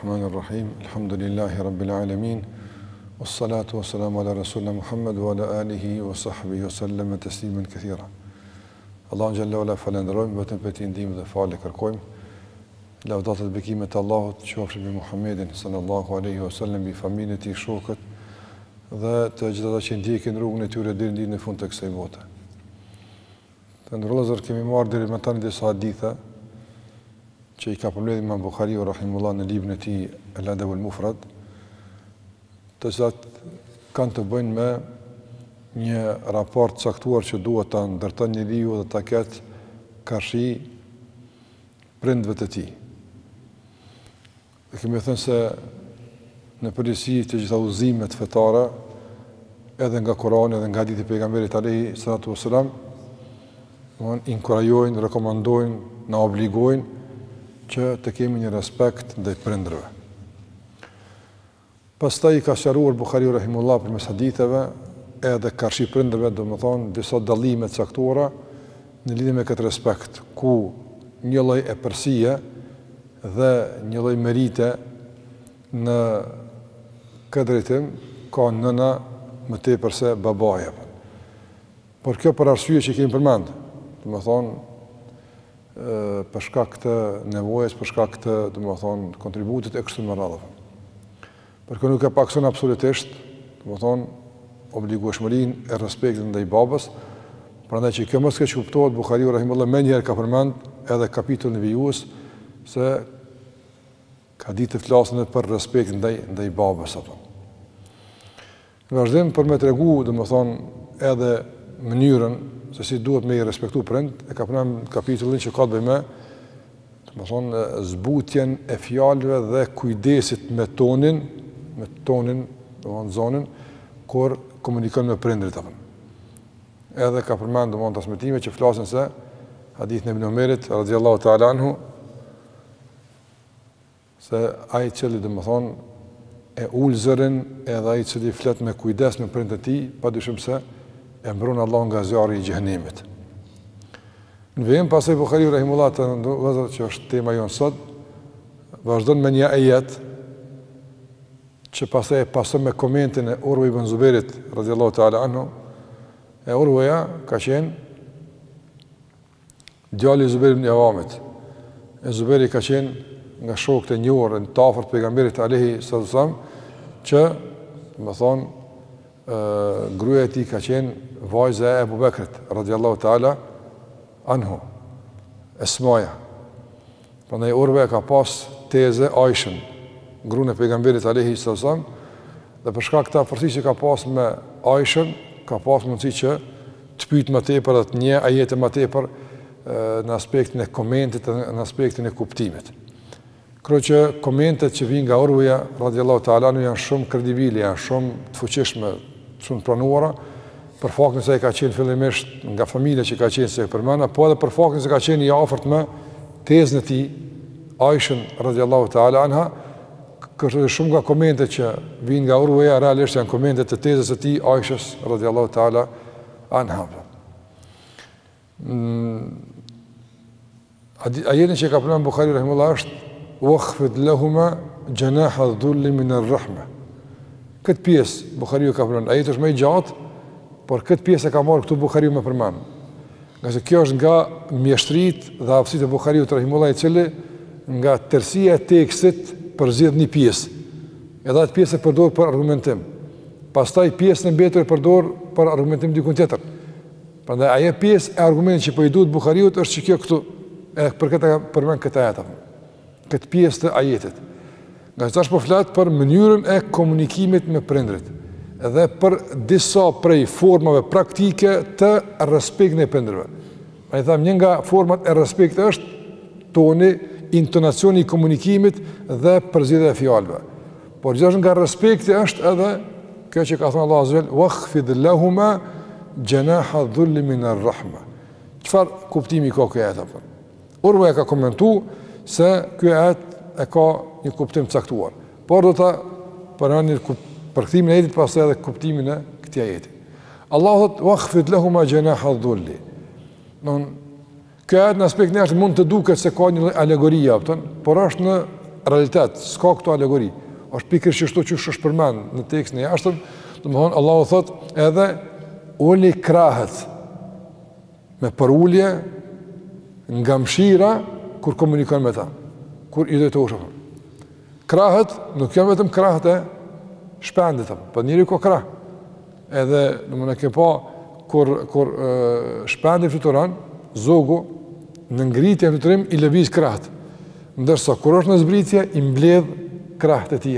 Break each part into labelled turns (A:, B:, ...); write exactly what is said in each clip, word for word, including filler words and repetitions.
A: Bismillahirrahmanirrahim. Alhamdulillahi rabbil alamin. Wassalatu wassalamu ala rasulina Muhammad wa ala alihi wa sahbihi wa sallam tasliman kathira. Allahu jalla wala falenderojmë, vetëm për t'i ndihmë dhe falë kërkojmë. Lavdatat e bekimet të Allahut qofshin mbi Muhammedin sallallahu alaihi wasallam, mbi familjen e tij, shokët dhe të gjithë ata që ndjekin rrugën e tyre deri në ditën e fundit të kësaj bote. Të ndërlozur kemi marrë deri më tani disa hadithe që i ka përmbledhur Imam Buhariu rahimullah në librin e tij Al-Adab al-Mufrad, të cilat kanë të bëjnë me një raport caktuar që duhet ta ndërton njeriu dhe ta ketë karshi prindve të tij. Dhe kemi thënë se në përgjithësi të gjitha udhëzimet fetare, edhe nga Kurani edhe nga hadithi i pejgamberit alayhi salatu wassalam, do të inkurajojnë, rekomandojnë, na obligojnë që të kemi një respekt ndaj prindërve. Pastaj ka sqaruar Buhariu rahimullah përmes haditheve edhe karshi prindërve, do të thonë disa dallime të caktuara në lidhje me këtë respekt, ku një lloj epërsie dhe një lloj merite në këtë drejtim ka nëna më tepër se babaja. Por kjo për arsye që kemi përmend, do të thonë për shkak të nevojës, për shkak të, do të thonë, kontributit e kështu me radhë. Por kjo nuk e pakson absolutisht, do të thonë, obligueshmërinë e respektit ndaj babës. Prandaj që kjo mos keq kuptohet, Buhariu rahimullah më njëherë ka përmend edhe kapitullin e vijues se ka ditë të flasën për respekt ndaj ndaj babës apo. Në vazhdim për me tregu, domethënë, edhe mënyrën se si duhet me i respektu prind, e ka përmend kapitullin që ka të bëjë me, domethënë, zbutjen e fjalëve dhe kujdesit me tonin, me tonin, domethënë zonën kur komunikon me prindrit apo. Edhe ka përmend domethënë transmetime që flasin se hadithin e Ibn Omerit radhiyallahu ta'ala anhu, se ai i cili domethënë e ul zërin edhe ai i cili flet me kujdes me prindët e tij, padyshim se e mbron Allah nga zjarri i xhenemit. Në vijim pasaj Buhariu rahimullah të vëzër që është tema jonë sot, vazhdon me një ajet që pasaj e pasën me komentin e Urwa ibn Zuberit radhiyallahu ta'ala anhu. E Urwaja ka qenë djali i Zuberit ibn Awamit. E Zuberi ka qenë nga shokët e njohur në të afërt pejgamberit alayhi sallallahu alaihi wasallam, që, më thonë, gruaja e tij ka qenë vajza e Abu Bekrit radhiyallahu ta'ala anhu, Esmaja. Prandaj Urwa ka pas teze Aishën, gruan e pejgamberit alayhi sallallahu alaihi wasallam, dhe për shkak të afërsisë që ka pas me Aishën, ka pas mundësi që të pyet më tepër dhe të njeh ajete më tepër në aspektin e komentit, në aspektin e kuptimit. Kërë që komentet që vinë nga Urwaja radhiyallahu ta'ala anhu janë shumë kredibile, janë shumë të fuqishme, shumë pranuara, për faktin se ai ka qenë fillimisht nga familja që ka qenë se përmenda, po edhe për faktin se ka qenë i afërt me tezën e tij, Aishën radhiyallahu ta'ala anha. Kërë shumë nga komentet që vinë nga Urwaja realisht janë komentet të tezës së tij, Aishës radhiyallahu ta'ala anha. Ajetin që ka përmendur Buhariu rahimullah është "Wakhfid lahuma janaha dhulli min ar-rahma". Këtë pjesë Buhariu ka përmendur. Ajeti është më i gjatë, por këtë pjesë e ka marrë këtu Buhariu më përmend. Nga se kjo është nga mjeshtrit dhe aftësitë e Buhariut rahimullah, i cili nga tërësia e tekstit përzjedh një pjesë. Edhe atë pjesë e përdor për argumentim. Pastaj pjesën e mbetur e përdor për argumentim dikun tjetër. Prandaj ajo pjesë e argumentit që po i duhet Buhariut është që kjo këtu, e për këtë përmend këtë ajet. Këtë pjesë të ajetit. Nga që tash po flet për mënyrën e komunikimit me prindrit dhe për disa prej formave praktike të respektit e prindërve. Ai tham një nga format e respektit është toni, intonacioni i komunikimit dhe përzgjedhja e fjalëve. Por gjithashtu nga respekti është edhe kjo që ka thënë Allahu azza wa jalla "Wakhfid lahuma janaha dhulli min ar-rahma". Çfarë kuptimi ka ky ajet apo? Urwa ka komentuar se ky ajet e ka një kuptim caktuar. Por do ta përani përkthimin e ajetit pastaj edhe kuptimin e këtij ajeti. Allahu thot "Wakhfid lahuma janaha dhulli". Non Kjo ajet në aspektin e jashtë mund të duket se ka një alegori, por është në realitet, s'ka këto alegori. Është pikërisht ashtu që është përmend në tekstin e jashtëm, domthonë Allahu thot edhe uli krahët me përulje nga mshira kur komunikon me ta, kur i drejtohesh. Krahët nuk janë vetëm krahët e shpendit, po njeriu ka krah. Edhe domthonë ke pa kur kur shpendi fluturon, zogu në ngritje e fluturim i lëviz krahët. Ndërsa kur është në zbritje i mbledh krahët e tij.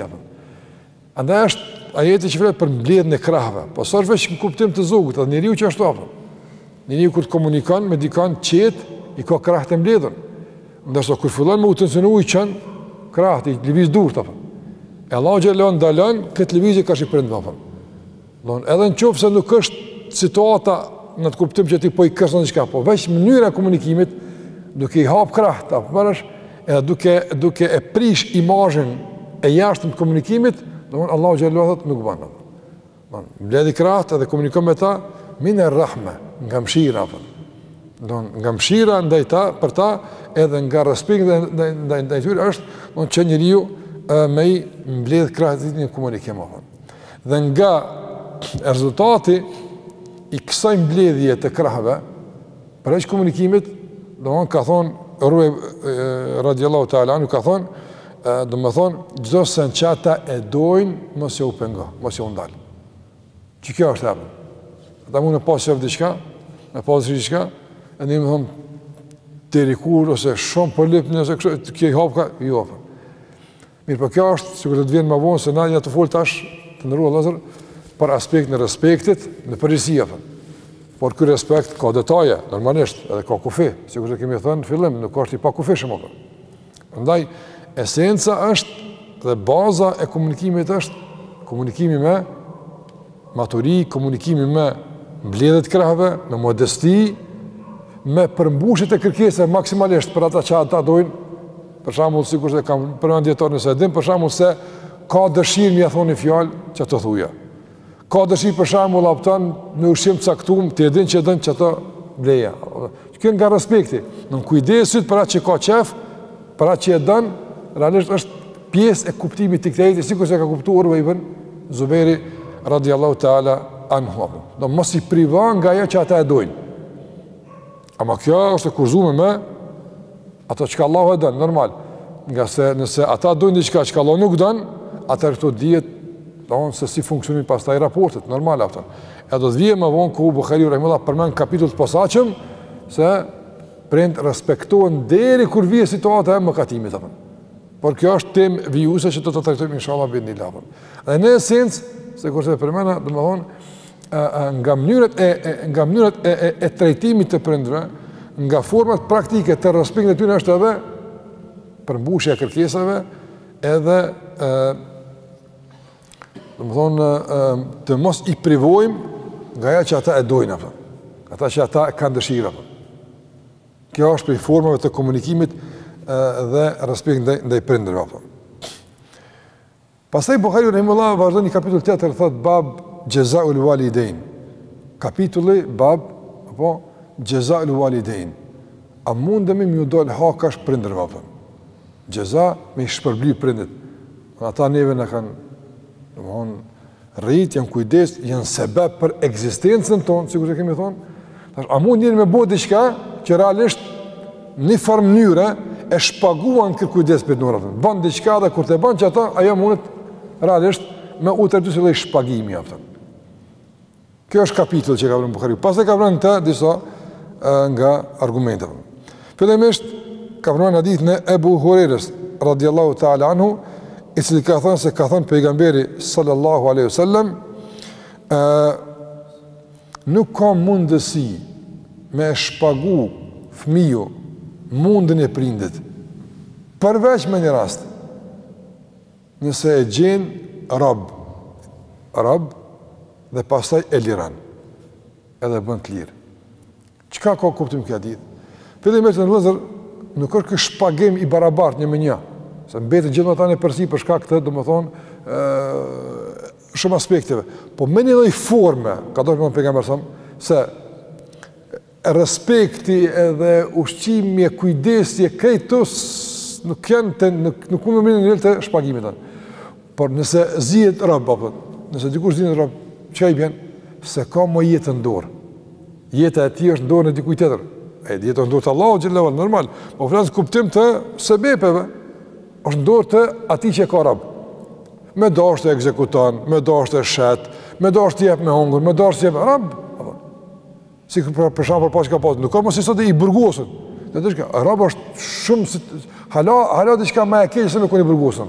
A: Andaj është ajeti që flet për mbledhjen e krahëve, po s'është vetëm në kuptim të zogut, atë njeriu që ashtu apo. Njeriu kur komunikon me dikon qet, i ka krahët e mbledhur. Ndërsa kur fillon me u tensionu i qen, krahët i lëviz durt apo. E Allahu xhallahu ndalon këtë lëvizje ka shi prind apo. Don edhe nëse nuk është situata në të kuptim që ti po i kërson diçka, po veç mënyra e komunikimit duke i hap krahët apo marrësh edhe duke duke e prish imazhin e jashtëm të komunikimit, domthon Allahu xhallahu thot nuk bën. Don mbledh krahët edhe komunikon me ta min ar-rahma, nga mshira apo. Don nga mshira ndaj ta, për ta edhe nga respekti ndaj ndaj ndaj tyre është don që njeriu me i mbledh krahët në komunikim apo. Dhe nga rezultati i kësaj mbledhje të krahëve për aq komunikimit, domthon ka thonë Ruaj radiallahu ta'ala anhu ka thonë, do më thonë, gjdo se në qata e dojnë, mos jo u pengo, mos jo u ndalë. Që kjo është e ata mu në pasë qëfë diqka, në pasë diqka, e një më thonë, të rikur, ose shumë për lipë, ose kështë, kjo i hapka, i hapka. Mirë, për kjo është, si këtë të vjenë më vonë, se na një të folë tash, të nërrua lëzër, për aspekt në respektit, në përgjësia, por ky respekt ka detaje, normalisht, edhe ka kufi, sikur që kemi thënë në fillim, nuk është i pa kufishëm apo. Prandaj esenca është dhe baza e komunikimit është komunikimi me maturi, komunikimi me mbledhjet krahëve, me modesti, me përmbushjet e kërkesave maksimalisht për ata që ata dojnë. Për shembull, sikur që kam përmendur dietar nëse e dim, për shembull se ka dëshirë më thoni fjalë që të thuja. Ka dëshirë për shembull opton në ushqim të caktuar, ti e din që don çato bleja. Kjo nga respekti, në kujdesit për atë që ka qef, për atë që e don, realisht është pjesë e kuptimit të këtij, sikur se ka kuptuar ibn Zuberi radiallahu ta'ala anhu. Do mos i privon nga ajo që ata e dojnë. Ama kjo është e kurzuar me ato që Allahu e don, normal. Nga se nëse ata dojnë diçka që Allahu nuk don, atëherë këto dihet donë se si funksionin pas taj raportet, normal afton. E do të vije më vonë ku Buhariu rahimahullah përmend kapitull të posaçëm se prind respektohen deri kur vije situata e mëkatimit afton. Por kjo është temë vijuese që do të trajtojmë inshallah binillah. Dhe në esencë, sikur se përmenda, domethënë nga mënyrat e, e nga mënyrat e, e, e trajtimit të prindërve, nga format praktike të respektit të tyre është edhe përmbushja e kërkesave, edhe e, do më thonë, të mos i privojmë nga ja që ata e dojnë, ata që ata e kanë dëshira. Kjo është prej formave të komunikimit dhe respekt ndaj, ndaj prindërve. Pastaj Buhariu rahimahullah vazhdon një kapitull tjetër, thot bab Jazaul Walidain. Kapitulli bab apo Jazaul Walidain. A mundemi më dal hakash prindërve? Jaza me shpërbly prindit. Ata neve na kanë domthon rrit, janë kujdes, janë sebeb për ekzistencën tonë, sikur që kemi thonë. Tash a mund njëri me bëu diçka që realisht në farë mënyre e shpaguan kër kujdes për të nërë. Bën diçka dhe kur të bën që ata, ajo mundet realisht me u të rëtu se dhe shpagimi. Aftën. Kjo është kapitull që ka vërën Buhariu. Pas e ka vërën të disa e, nga argumentet. Fillimisht ka vërën hadith në Ebu Hurerës, radiallahu ta'ala anhu, i cili ka thënë se ka thënë pejgamberi sallallahu alaihi wasallam, nuk ka mundësi me shpagu fëmiju mundën e prindit, përveç me një rast, nëse e gjenë rab, rab dhe pastaj e liran, edhe bën të lirë. Qëka ka kuptim këtë ditë? Fillimisht në vëllezër, nuk është kë shpagim i barabart një me një, se mbetën gjithë më ta në përsi për shkak të, do më thonë, shumë aspektive. Po me një dhe i forme, ka do shkëmë pejgamber sëmë, se respekti edhe ushqimje, kujdesje, krejtë nuk janë të, nuk, nuk mund të mirë në nivel të shpagimit tonë. Por nëse zihet rob, apo nëse dikush zihet rob, çka i bën? Se ka më jetë në dorë. Jeta e tij është në dorën e dikujt tjetër. E jeta në dorë të Allahut xhallahu ala, normal. Po flas kuptim të sebepeve. Është në dorë të atij që ka rob. Me dashur të ekzekuton, me dashur të shet, me dashur të jep me hungur, me dashur të jep rob. Si për për shembull pas ka pas, nuk ka mos i sot i burgosur. Do të thotë, rob është shumë si, hala hala diçka më e keq se me koni burgosur.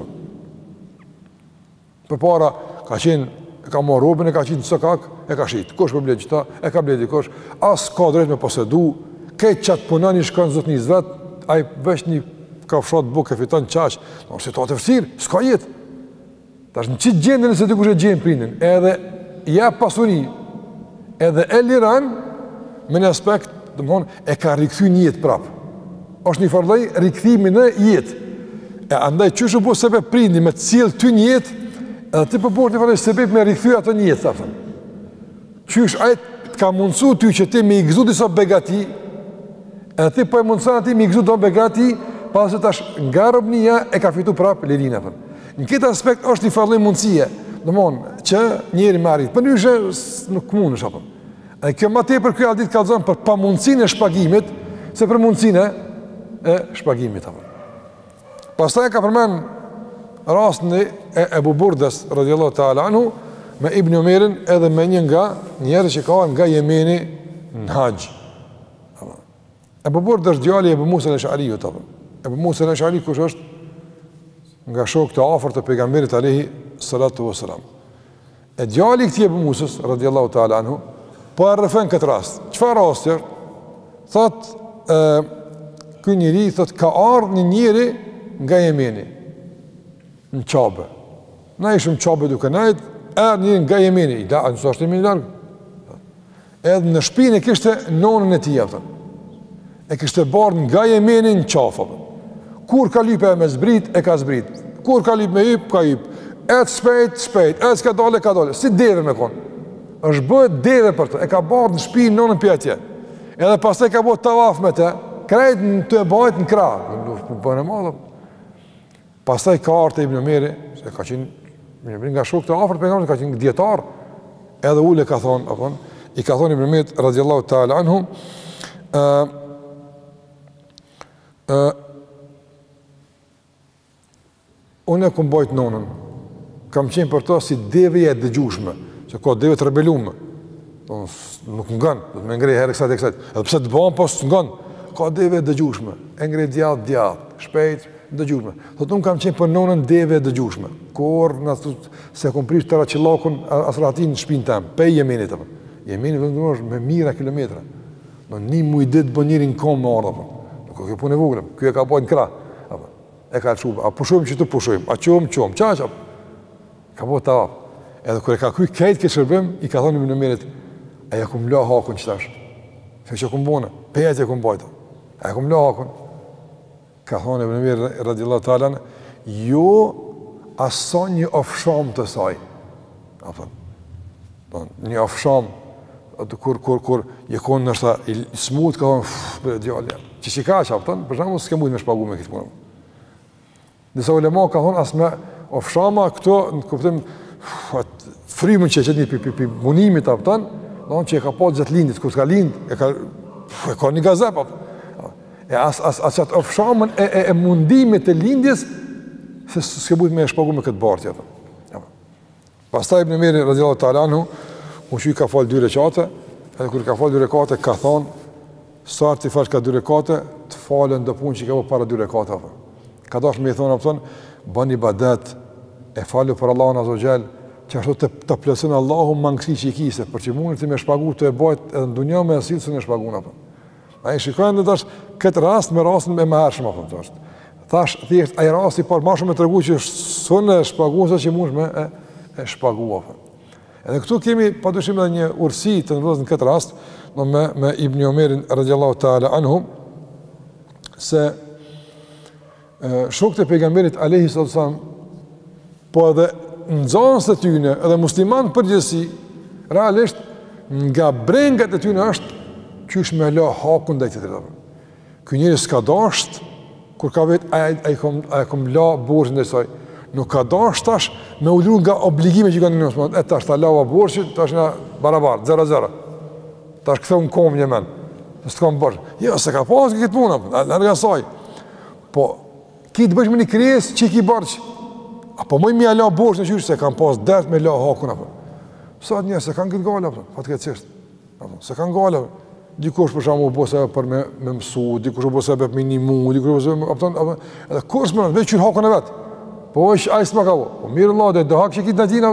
A: Përpara ka qenë, ka marrë robën, e ka qenë sokak, e ka shit. Kush po blen çta, e ka blen dikush. As ka drejt me posedu, këtë çat punon i shkon zotnis vet, ai vesh një kafshat bukë fiton çaq. Në situatë vështirë, s'ka jetë. Tash në çit gjendën se dikush e gjen prindin, edhe ja pasuri, edhe e liran me një aspekt, domthon e ka rikthy një jetë prap. Është një farë lloj rikthimi në jetë. E andaj çu po se prindi me cilë ty një jetë, edhe ti po bën një farë sebeb me rikthy atë një jetë, thafën. Qysh ai të ka mundsu ty që ti me i gëzu disa begati, edhe ti po e mundson aty me i gëzu do begati, pasi tash nga robnia e ka fitu prap lirinë atë. Në këtë aspekt është një farë mundësie, domthon që njëri marrit, por ndyshe nuk mundesh apo. Ai kjo më tepër ky aldit kallzon për pamundsinë e shpagimit, se për mundsinë e shpagimit apo. Pastaj ka përmend rastin e Ebu Burdas radhiyallahu ta'ala anhu me Ibn Umerin edhe me një nga njerëz që kanë nga Jemeni në haxh. Ebu Burda është djali i Ebu Musa al-Ash'ariut apo. Ebu Musa al-Ash'ari kush është? Nga shokët e afërt të pejgamberit alayhi salatu wassalam. E djali i këtij Ebu Musës radhiyallahu ta'ala anhu po e rrëfen këtë rast. Çfarë rasti? Thot ë ky njeri thot ka ardhur një njeri nga Jemeni në Qabe. Na ishim Qabe duke najt, erdhë njëri nga Jemeni, da, nësë është një largë. Edhe në shpinë e kishte nonën e tij atë. E kishte bardhë nga Jemeni në Qafë. Kur ka lype e me zbrit, e ka zbrit. Kur ka lype me yp, ka yp. Etë shpejt, shpejt, etë s'ka dole, ka dole. Si deve me konë. është bëhet deve për të, e ka bardhë në shpinë nonën për atje. Edhe pastaj ka bëhet tavaf me të, krejt në të e bëhet në krah. Në bëhen e madhë. Pastaj ka arte Ibn Umeri, se ka qenë nga shok të afërt pejgamberit, ka qenë dietar, edhe ule ka thonë, apo i ka thonë Ibn Umeri radhiyallahu ta'ala anhu, ë ë unë kam bajt nonën, kam qenë për to si deveja e dëgjueshme, se ka deve të rebelume, nuk ngan, do të më ngrej herë kësaj kësaj, edhe pse të bëhen pas ngan, ka deve e dëgjueshme, e ngrej djath djath, shpejt dëgjueshme. Thotë unë kam qenë për nonën deve e dëgjueshme. Kur na thot se kom prish tëra qillakun asratin në shpinën tim, pe Jemenit apo. Jemeni vetëm është me mijëra kilometra. Do një muj ditë bën njërin kom me ardhë. Nuk ka punë vogël. Ky e ka bën krah. Apo. E ka çup, a pushojmë që të pushojmë, a qom qom, çaj çap. Ka bota tavaf. Edhe kur e ka kry këtë që shërbim, i ka thonë në merit, a ja kum la hakun çtash. Se që kum bona, pe atë kum bajta. A kum la hakun. Ka thonë Ibn Umeri radhiyallahu ta'ala, jo asa një ofsham të saj. Apo. Një ofsham atë kur kur kur je kon ndoshta i smut ka thonë djalë. Çi si ka çapton, për shembull s'ke mujt me shpagu me këtë punë. Disa ulema ka thonë as me ofshama këto në kuptim frymën që çet një pi pi munimit aftan, donë që e ka pa gjatë lindit, kur ka lind, e ka e ka një gazep apo. E as as as atë ofshamën e, e, e mundimit të lindjes se s'ke mujt me shpagu me këtë bartje apo. Pastaj Ibn Umeri radhiyallahu ta'ala anhu u shi ka fal dy rekate, edhe kur ka fal dy rekate ka thonë sa ti fash ka dy rekate, të falen do punë që ka para dy rekate apo. Ka dash më i thonë apo thonë bën ibadet e falu për Allahun azza xal, që ashtu të të plotson Allahu mangësi që i kishte, për që mund të më shpagu të e bëjt edhe në dunjë me asil se në shpagun apo. Ai shikojnë tash këtë rast me rastin me mëhershëm apo thosh. Thash thjesht ai rasti por më shumë të tregu që sonë shpaguesa që mund me e, e shpagua. Edhe këtu kemi padyshim edhe një ursi të ndodhur në këtë rast, do me me Ibn Umerin radhiyallahu ta'ala anhu se shokët e pejgamberit alayhi sallam po edhe nxënës të tyne edhe muslimanë përgjithësi realisht nga brengat e tyne është qysh me la hakun ndaj të tjerëve. Ky njeri s'ka dasht kur ka vetë, a e kom, kom la borxhin e saj. Nuk ka dash tash me ulur nga obligime që kanë nësë. E tash ta lava borxhin, tash nga barabar, zero zero. Tash këtheu në kom një men. Së të kam borxhin. Jo, se ka pas këtë puna, nërga saj. Po, ki të bësh me një kryes që i ki borxh. Apo mëj mi a la borxhin e qysh, se kam pas dert me la hakun. Apo. Sa të njerë, se kanë këtë gala, fatkeqësisht. Se kanë gala. Dikush për shkak u bëse për me, me mësu, dikush u bëse për minimu, dikush u bëse për... Edhe kurs më në, veç qyrë hakun e vetë. Po është ajë s'ma ka vo. Po mirë Allah, dhe do hakë që kitë në tina.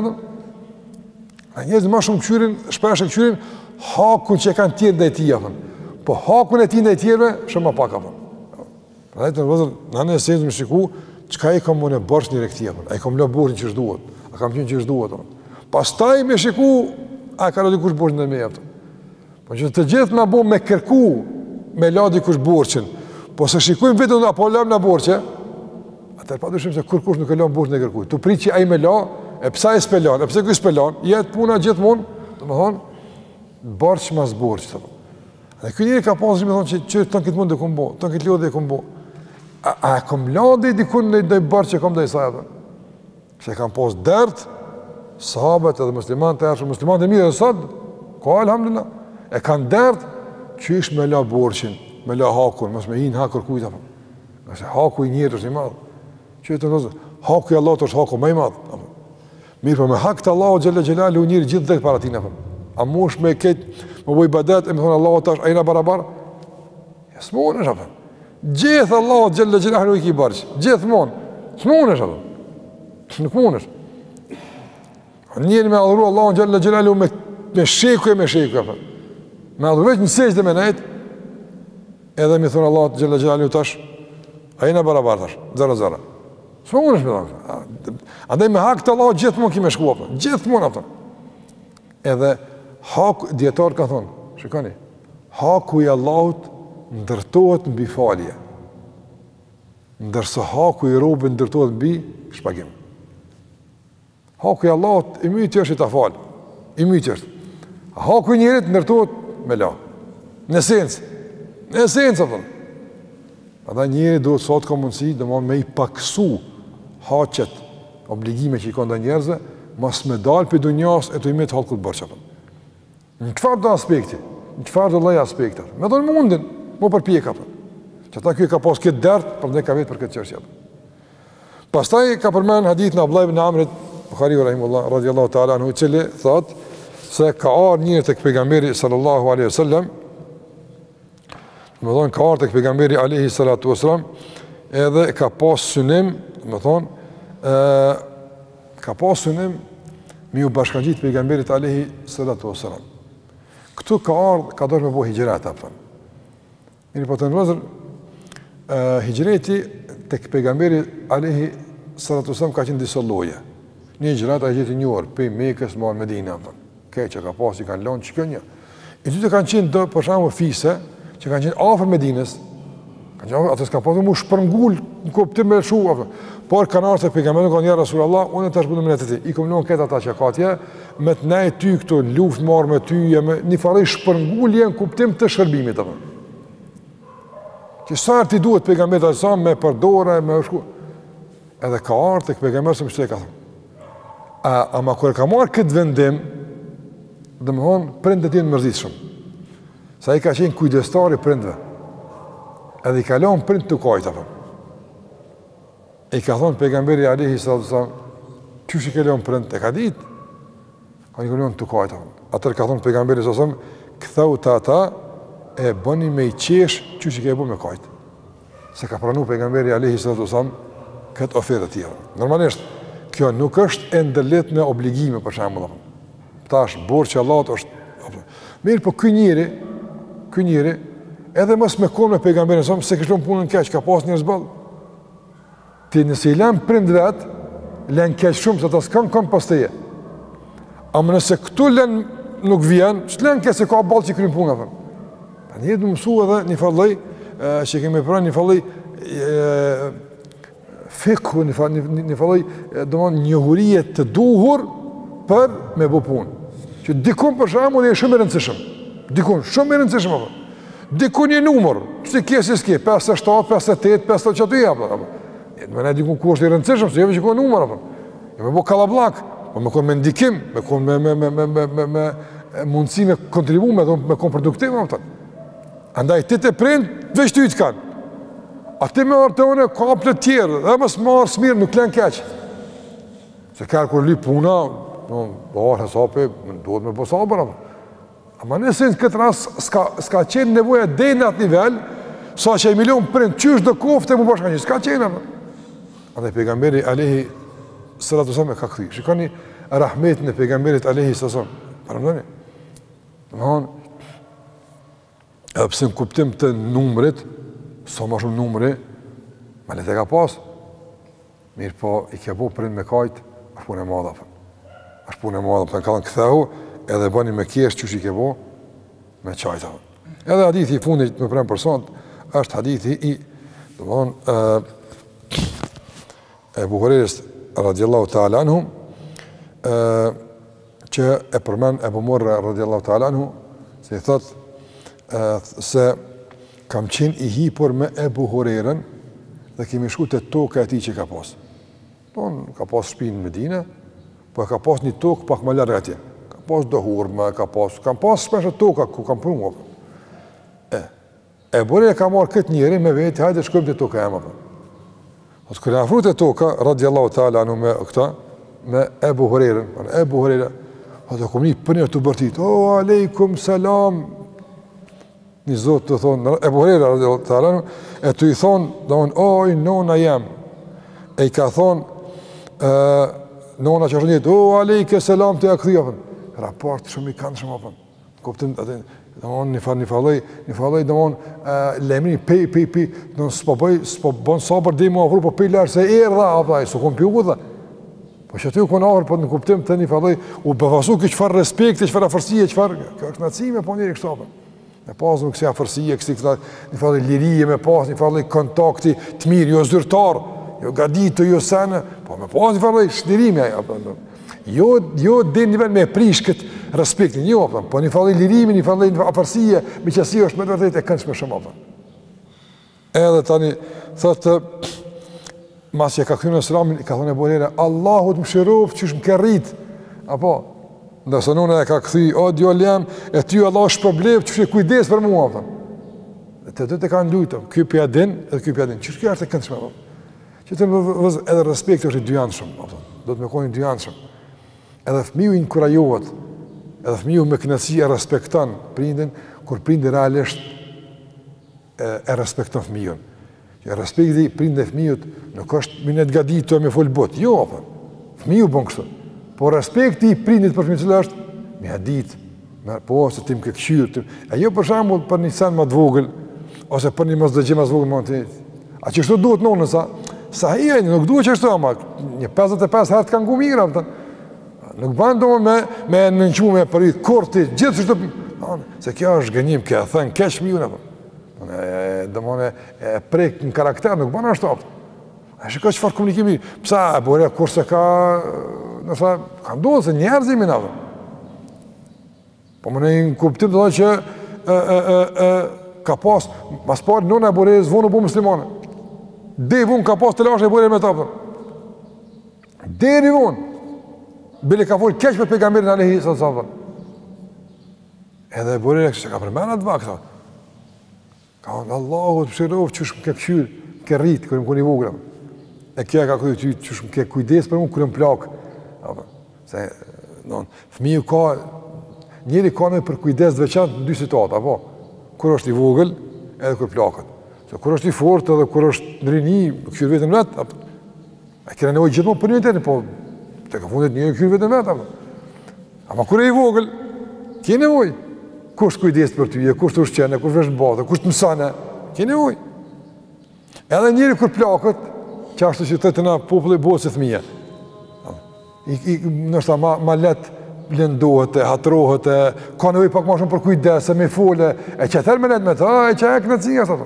A: A njëzë ma shumë këqyrin, shpesh e këqyrin, hakun që kanë tjerë dhe e tia. Po hakun e ti dhe e tjerëve, shumë ma paka. Pra dhe të në vëzër, në në esenës me shiku, qka i kam më në bërsh një rektia. A i kam lë bërsh një që shduhet. A kam qenë që shduhet. Pas taj me shiku, a ka la dikush bërsh në me jepë. Po që të gjithë me bo me kërku, me la dikush bërqin. Po se shikujmë vetëm apo lëm në bërqe, atër pa dushim se kur kush nuk e lanë borxhin e kërkuj. Tu prit që a i me la, e pësa e s'pelan, e pëse kuj s'pelan, jetë puna gjithmonë, të më thonë, borç mas borç. Dhe kjo njëri ka pasur me thonë që që të në këtë mund dhe këmë bo, të në këtë lodhe e këmë bo. A, a e këmë la dhe i dikun në i borç që këmë dhe i sajë. Se kam pas dert, sahabët edhe musliman të ershë, musliman të mirë edhe sëtë, ko alhamdulillah, e kanë dert që ish me la borçin, me la hakun, mos me hinë hakër kujta. Nëse haku i njërë është një madhë. Që të nëzë, haku i Allah të është haku më i madhë. Mirë për me hak të Allah, gjellë gjellë u njërë gjithë dhe para tina. A mosh me ketë, me boj badet, e me thonë Allah të është ajna barabar? Ja, së mund është, apë. Gjithë Allah, gjellë gjellë u i ki barqë. Gjithë mund. Së mund është, apë. Nuk mund është. Njërë me adhuru Allah, gjellë gjellë u me, me sheku e me sheku, apë. Me adhuru veç në sejtë dhe me nejtë, edhe me thonë Allah, gjellë gjellë u tash, ajna barabar tash, zara zara. Së më unë është me thonë. Andaj me hak të Allah, gjithë mund kime shku, apë. Gjithë mund, apë. Edhe haku, djetarë ka thonë, shikoni, haku i Allahut ndërtohet në bifalje, ndërso haku i robën ndërtohet në bi shpagim. Haku i Allahut i myti është i ta falë, i myti është. Haku i njerit ndërtohet me la. Në esencë, në esencë, apë. Ata njeri do të sot ka mundësi, dhe me i paksu haqet, obligime që i konda njerëzve, mas me dalë për dunjas e të ime të halë këtë bërqapën. Në qëfar do aspekti, në qëfar do lej aspektar, me do në mundin, mu përpjekapën. Që ta kjo ka pas këtë dertë, për ne ka vetë për këtë qërësjapën. Pastaj ka përmenë hadith në Abdullah ibn Amrit, Bukhariu rahimullah, radiallahu ta'ala, në cili thot, se ka arë njërë të këpëgamberi sallallahu aleyhi sallam, më thonë ka arë të këpëgamberi aleyhi sallatu wasallam, edhe ka pas synim, më thonë, e, ka pas synim mi u bashkangjit pejgamberit aleyhi sallatu wasallam. Këtu ka ardhë, ka dorë me bo hijgjeret, apëton. Mirë po të nërëzër, hijgjëreti të këpëgamberi aleyhi sallatu wasallam ka qenë disë loje. Një hijgjeret a gjithë një orë, pej Mekës, marë Medina, apëton. Kej që ka pas, i kanë lonë, që kjo një. I ty të kanë qenë dë, për shamë fise, që kanë qenë afer Medinës, atës ka pasur mu shpërngull në koptim me shu, por kanë arë të pejgamberi kanë ja Rasulallah, unë e të shpëndu me në të ti, i kom lonë këtë ata që ka tje, me të nej ty këto luft marë me ty, me një farë shpërngull jenë koptim të shërbimit. Apë. Që sarë ti duhet pejgamberi të sa me përdore, me shku, edhe ka arë të pejgamberi se më shte ka thëmë. A, ama kërë ka marë këtë vendim, dhe më thonë, prindët jenë mërzit shumë. Sa i ka qenë kujdestari prindve, edhe i ka lonë prind të kajta. E i ka thonë pejgamberi aleyhi sallatu wasallam, qysh i ke lonë prind, e ka ditë, ka një lonë të kajta. Atër ka thonë pejgamberi sallallahu aleyhi sallam, këthau të ata, e bëni me i qesh, qysh i ke bu me kajtë. Se ka pranu pejgamberi aleyhi sallatu wasallam, këtë ofertë të tjera. Normalisht, kjo nuk është e ndërlet me obligime, për shembull. Tash, borë që Allah është... Mirë, po ky njeri, ky njeri, edhe mos me konë me pejgamberin sa se kishte punën keq, ka pas njerëz ball. Ti nëse i lën prind vet, lën keq shumë se ata s'kan kom pas teje. Amë nëse këtu lën nuk vjen, s'lën keq se ka ball që kryen punën. Tani do mësu edhe një fallë, që kemi pranë një fallë fikhu, një fallë, një fallë domon njohurie të duhur për me bë punë. Që dikun për shkakun është shumë e rëndësishëm. Dikun shumë e rëndësishëm apo. Dikun një numër, si kje si s'ke, pesëdhjetë shtatë, pesëdhjetë tetë, pesëdhjetë që aty jepë, me ne dikun ku është i rëndësishëm, se jeve që ku e numër, me bo kalablak, me kon me ndikim, me kon me, me, me, me, me, me, me mundësi me kontribu, me, me kon produktiv, andaj ti të prind, veç ty të kanë, a ti me orë të une, kapë të tjerë, dhe më smarë, smirë, nuk len keqë, se kërë kur li puna, no, barë, hesapi, duhet me bo sabër, ama nësin këtë ras s'ka, ska qenë nevoja dhe në atë nivel, sa që e milion prind, qysh dhe kofte mu bashka një, s'ka qenë, andaj pejgamberi Alehi Sallatu Sallam e ka këthi. Shikoni rahmetin e pejgamberit Alehi Sallatu Sallam. Paramdoni? Në më hanë, edhe pëse në kuptim të numrit, sa ma shumë numri, me letë e ka pas, mirë po i ke bo prind me kajt, është punë e madha. është punë e madha, për në kalën këthehu, edhe bëni me kjesh që që i ke bo, me qajta. Edhe hadithi i fundit me premë përsont, është hadithi i, dhe më hanë, e Buhariris radiallahu ta'ala anhu, që e përmen Ebu Murra radiallahu ta'ala anhu, se i thot se kam qenë i hipur me Ebu Hurerën dhe kemi shku të toka e ti që ka pas. Don, ka pas shpinë në Medinë, po e ka pas një tokë pak më larg atje. Ka pas do hurme, ka pas, kam pas shpesh toka ku kam punu. E, Ebu Hurera ka marrë këtë njeri me vetë, hajde shkojmë të toka e më. Ose kërë afru të toka, radiallahu ta'ala anu me këta, me Ebu Hurerën, Ebu Hurera, ose kom një për një të bërtit, o, oh, aleikum salam, një zotë të thonë, Ebu Hurera, radiallahu ta'ala anu, e të i thonë, dhe onë, oj, nona jem, e i ka thonë, e, nona që është njëtë, o, oh, aleike salam të e këthia, raport shumë i kanë shumë, apën, kuptim, dhe onë një farë një falaj, një falaj, dhe onë, lemri, pej, pej, pej, dhe onë, s'po bëj, s'po bënë sabër dhe i më afru, po pej lërë, se e rrda, apëtaj, s'u kom pi u dhe, po që ty u konë afrë, po në kuptim të një falaj, u befasu këtë qëfar respekti, qëfar afërsie, qëfar, kjo është nëcime, po njëri kështë apën, me pasëm kësi afërsie, kësi këta, një falaj lirije me pas, një falaj kontakti të mirë, jo zyrtar, jo gaditë, jo sene, po me pas një falaj shlirimi, jo, jo dhe nivel me prish këtë respektin, jo, po një falaj lirimi, një falaj afërsie, me qësi është me të vërtet e këndshme shumë, apën. Edhe tani, thëtë, mas që ka këthynë në sëramin, ka thënë e bolere, Allahu të më shirof, që shmë kërrit, apo, ndërse nëne e ka këthy, o, dio lem, e ty Allah është problem, që shë kujdes për mua, apën. Dhe të të të kanë lujtëm, kjo për jadin, edhe kjo për jadin, që shkja është e këndshme, apën. Që të më vëzë, edhe respekt është i dyanë shumë, apën, do të me koni dyanë shumë. Edhe fëmiu i inkurajohet, edhe fëmiu me kënaqësi e respekton prindin, kur prindi realisht e, e respekton fëmijën. Që respekti prindit dhe fëmijët nuk është minet gaditë me fol bot. Jo, apo. Fëmiu bën kështu. Po respekti i prindit për fëmijën është me hadit, me po ose tim ke këshyr. E jo për shembull për një sen më të vogël ose për një mosdëgjim më të vogël më të. A çështë duhet nonën sa sa ai nuk duhet çështë ama një pesëdhjetë e pesë herë të kanë ngumira, apo. Nuk ban do me me nënqume për i korti, gjithë që të... Se kjo është gënjim, kjo e thënë, kesh miune, dhe mëne e prek në karakter, nuk ban është apë. E shiko që farë komunikimi, pësa e bërë, kurse ka, nësa, ka ndohë se njerëzimi në dhe. Po më në një kuptim të dhe që e, e, e, e, ka pas, mas pari nëna e bërë, zvonë u bu muslimane. Dhe i vunë ka pas të lashe e bërë me ta për. Dhe i vunë. Bile ka folë keq për pejgamberin Alehi sallallahu. Edhe e bërë e kështë, ka përmena të vakta. Ka thonë, Allahu të pëshirof, që shmë ke këshyrë, ke rritë, kërëm kënë i vogra. E kja ka këtë ty, që shmë ke kujdes për mu, kërëm plakë. Se, non, fëmiju ka, njeri ka në për kujdes dhe veçantë në dy situatë, apo? Kër është i vogël, edhe kër plakët. Se kër është i fort, edhe kër është në rini, këshyrë vetën vetë, e kërë nevoj gjithmonë për një tërë, po, të ka fundit një kërë vetën vetë, ama kër e i vogël, ki nevoj, kusht kujdes për ty, kusht të ushqene, kusht vesh në bate, kusht mësane, ki nevoj. Edhe njëri kër plakët, që ashtu që të të na popullë i botë si thmije, nështë ta ma, ma letë blendohet, hatrohet, ka nevoj pak ma shumë për kujdes, me fole, e që tërë me letë me të, e që e kënë të cija, sa të.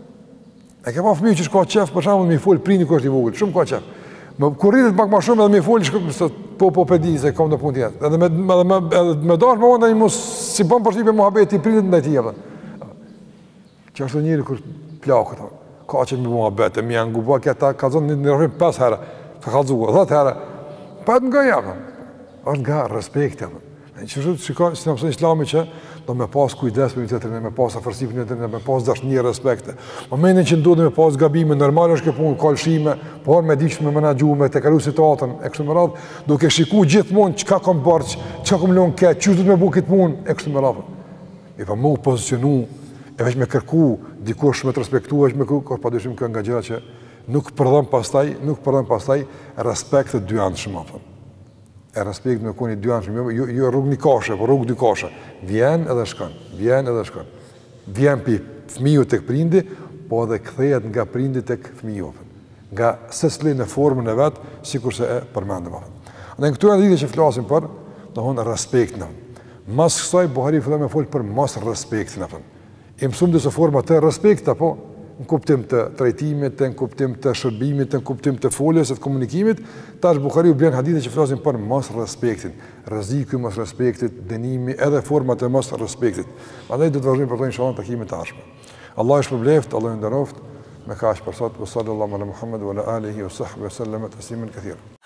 A: E ke pa fëmiju që shka qef, për shumë me folë prindi kër është i vogël, shumë ka qef. Kur rritet pak ma shumë edhe me folë, po po pedi se kam në punë tjetë. Edhe me, me, me, me dash me onda një mos si bëm përshqipje muhabeti i prindet ndaj tije. që është njëri kur plakët, ka që mi mua bete, mi janë guba, këta ka zonë një rëfim pes herë, ka ka zhugë, dhët herë, pa të nga jepë, është nga respekti, që është shikon, si në mësën islami që do me pas kujdes për një të të të me pas afërsi për një të të me pas dashni respekte. Momentin që ndodhe me pas gabime, normal është kjo punë, kalshime, por me diksh me menagju, me të kalu situatën, e kështu më radhë, duke shiku gjithmonë çka kom bërë, çka kom lënë këtë, çu do të me bu këtë punë, e kështu më radhë. E pa më u pozicionu, e veç me kërku, dikush me të respektu, veç me kërku, ka pa dyshim kjo nga gjëra që nuk përdhëm pastaj, nuk përdhëm pastaj respektet dy anë shumë. E respekt me koni dy anë, jo, jo rrugë një kashe, por rrugë dy kashe. Vjen edhe shkon, vjen edhe shkon. Vjen pi fëmiju tek prindi, po edhe kthehet nga prindi tek fëmiju. Nga sesli në formën e vet, sikurse e përmendëm. Në këtu janë lidhje që flasim për, domthon respektin. Mas kësaj Buhari fillon me fol për mos respektin apo. I mësum disa forma të respekt apo në kuptim të trajtimit, në kuptim të shërbimit, në kuptim të foljes, të komunikimit, tash Buhariu blen hadithe që flasin për mos respektin, rreziku i mos respektit, dënimi, edhe format e mos respektit. Prandaj do të vazhdojmë për to inshallah në takimin e ardhshëm. Allah është përbleft, Allah ju nderoft, me kaq për sot, sallallahu alaihi wa sallam Muhammad wa ala alihi wa sahbihi wa sallam tasliman katira.